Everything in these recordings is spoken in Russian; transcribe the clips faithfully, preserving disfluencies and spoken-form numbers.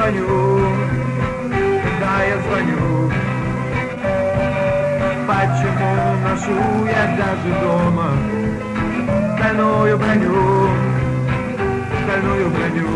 звоню, когда я звоню. Почему ношу я даже дома стальную броню, стальную броню?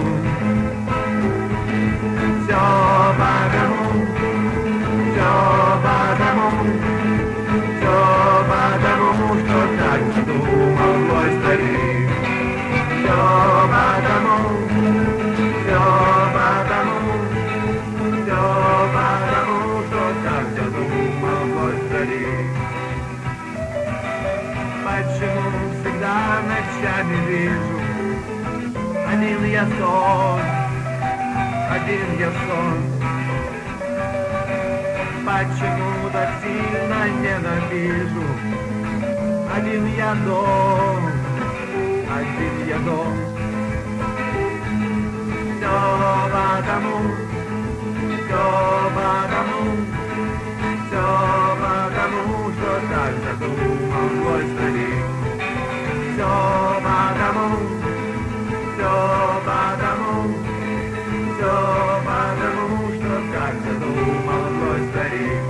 Все потому, все потому, все потому, что так задумал мой старик. Все потому, все потому, все потому, что так задумал мой старик. Почему всегда ночами вижу один я сон, один я сон? Почему так сильно ненавижу один я дом, один я дом? Все потому, все потому, все потому, что так задумал мой старик. Все потому, все потому, все потому, что так задумал мой старик.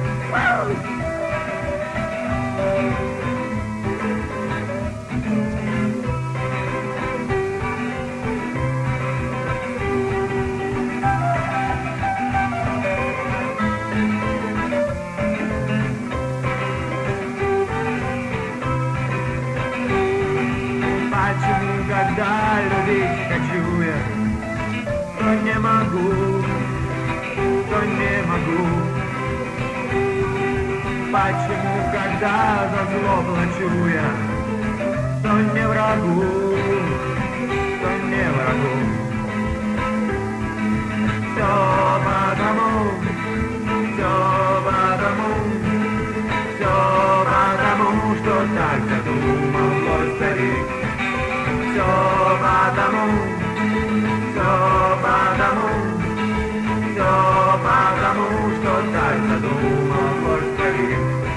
Почему, когда любить хочу я, то не могу, то не могу? Почему, когда за зло плачу я, то не врагу, то не врагу? Все потому, все потому, все потому, что так задумал мой старик. Все потому, все потому, все потому, что так задумал мой старик.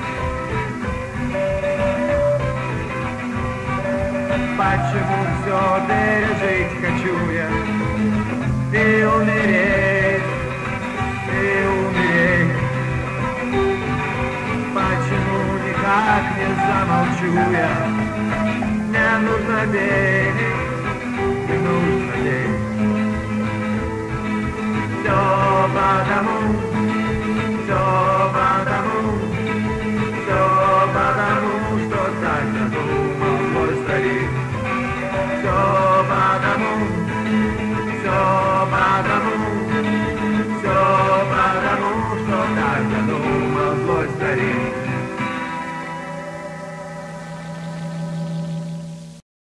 Почему все пережить хочу я и умереть, и умереть? Почему никак не замолчу я? Мне нужно денег, мне нужно денег. Все потому, все потому, все потому, что так задумал мой старик. Все потому, все потому, все потому, что так задумал.